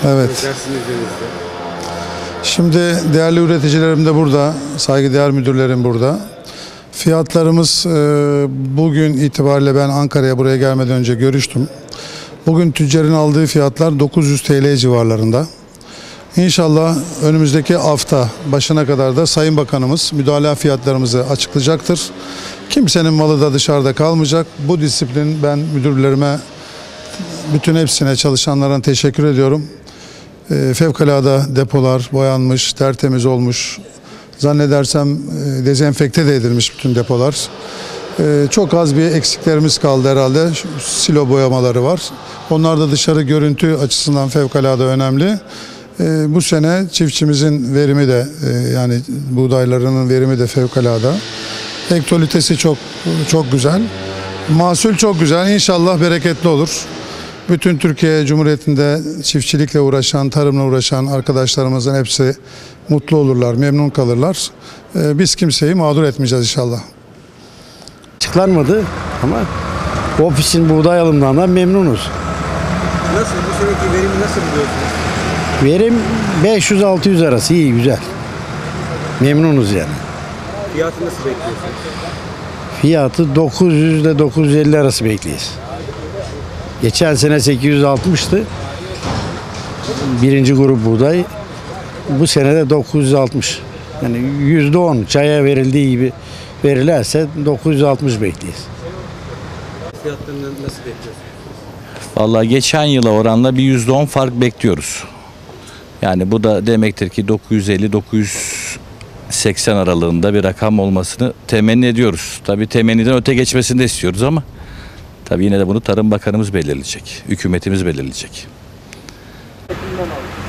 Evet. Şimdi değerli üreticilerim de burada, saygıdeğer müdürlerim burada. Fiyatlarımız bugün itibariyle ben Ankara'ya buraya gelmeden önce görüştüm. Bugün tüccarın aldığı fiyatlar 900 TL civarlarında. İnşallah önümüzdeki hafta başına kadar da Sayın Bakanımız müdahale fiyatlarımızı açıklayacaktır. Kimsenin malı da dışarıda kalmayacak. Bu disiplin ben müdürlerime, bütün hepsine, çalışanlara teşekkür ediyorum. Fevkalade depolar boyanmış, tertemiz olmuş. Zannedersem dezenfekte de edilmiş bütün depolar. Çok az bir eksiklerimiz kaldı herhalde. Silo boyamaları var. Onlar da dışarı görüntü açısından fevkalade önemli. Bu sene çiftçimizin verimi de yani buğdaylarının verimi de fevkalade. Hektolitesi çok güzel. Mahsul çok güzel. İnşallah bereketli olur. Bütün Türkiye Cumhuriyeti'nde çiftçilikle uğraşan, tarımla uğraşan arkadaşlarımızın hepsi mutlu olurlar, memnun kalırlar. Biz kimseyi mağdur etmeyeceğiz inşallah. Açıklanmadı ama ofisin buğday alımlarından memnunuz. Nasıl? Bu seneki verimi nasıl buluyorsunuz? Verim 500-600 arası, iyi, güzel. Memnunuz yani. Fiyatı nasıl bekliyorsunuz? Fiyatı 900 ile 950 arası bekliyoruz. Geçen sene 860'tı. Birinci grup buğday. Bu sene de 960. Yani %10 çaya verildiği gibi verirlerse 960 bekliyoruz. Fiyatlarını nasıl bekliyorsunuz? Vallahi geçen yıla oranla bir %10 fark bekliyoruz. Yani bu da demektir ki 950-980 aralığında bir rakam olmasını temenni ediyoruz. Tabii temenniden öte geçmesini de istiyoruz ama tabii yine de bunu Tarım Bakanımız belirleyecek, hükümetimiz belirleyecek.